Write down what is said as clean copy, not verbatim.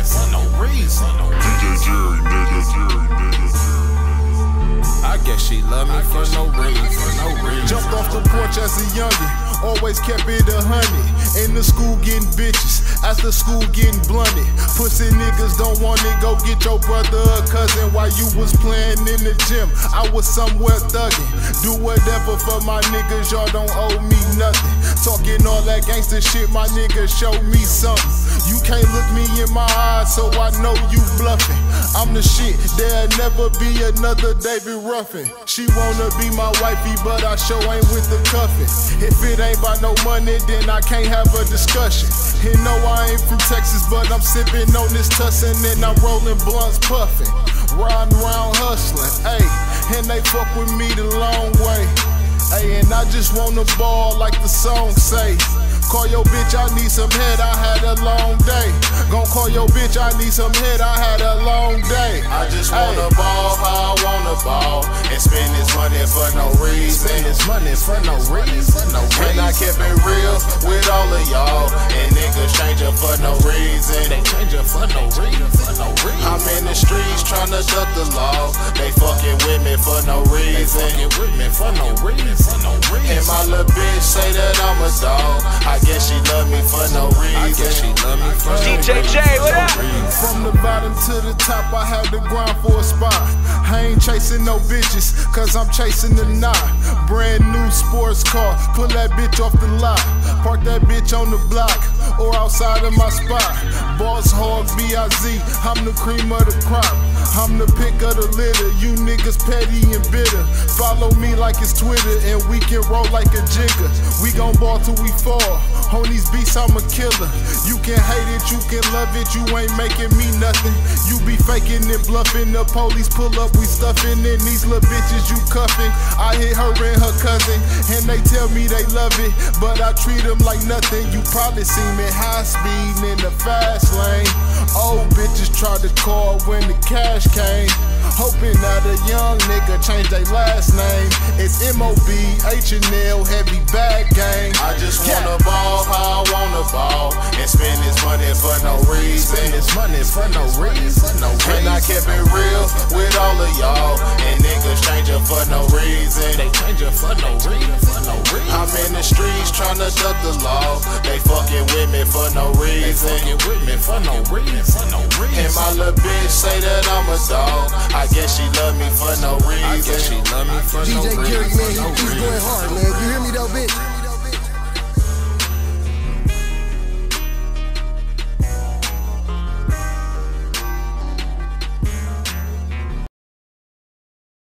for no reason. DJ Jerry, nigga. I guess she love me for no reason. Jumped off the porch as a youngin', always kept it 100. In the school getting bitches, after school getting blunted. Pussy niggas don't want it, go get your brother or cousin. While you was playing in the gym, I was somewhere thuggin'. Do whatever for my niggas, y'all don't owe me nothing. Talking all that gangster shit, my nigga, show me something. You can't look me in my eyes, so I know you bluffing. I'm the shit, there'll never be another David Ruffin. She wanna be my wifey, but I sure ain't with the cuffin'. If it ain't about no money, then I can't have a discussion. You know I ain't from Texas, but I'm sippin' on this tussin' and I'm rollin' blunts puffin'. Riding around hustlin', ayy, and they fuck with me the long way. Ayy, and I just wanna ball like the song say. Call your bitch, I need some head, I had a long day. Gon' call your bitch, I need some head, I had a long day. I just wanna ball how I wanna ball, and spend this money for no reason. And I kept it real with all of y'all, and niggas changing for no reason. They changing for no reason. I'm in the streets tryna duck the law. They fucking with me for no reason. And my little bitch say that I'm a dog. I guess she love me for no reason. DJ J, what up? From the bottom to the top, I had to grind for a spot. I ain't chasing no bitches, cause I'm chasing the knot. Brand new sports car, pull that bitch off the lot. Park that bitch on the block, or outside of my spot. Boss Hog B.I.Z., I'm the cream of the crop. I'm the pick of the litter, you niggas petty and bitter. Follow me like it's Twitter, and we can roll like a jigger. We gon' ball till we fall, on these beats I'm a killer. You can hate it, you can love it, you ain't making me nothing. You be faking and bluffing, the police pull up, we stuffing. And these little bitches you cuffing, I hit her and her cousin, and they tell me they love it, but I treat them like nothing. You probably seen me high speed in the fast lane. Old bitches tried to call when the cash came, hoping that a young nigga change their last name. It's MOB, H&L, heavy bag gang. I just wanna ball how I wanna ball, and spend this money for no reason. And I kept it real with all of y'all, and niggas changing for no reason. I'm in the streets tryna duck the law. They fucking with me for no reason. And my little bitch say that I'm a dog. I guess she love me for no reason. DJ Jerry, man, he's going hard, man. You hear me though, bitch?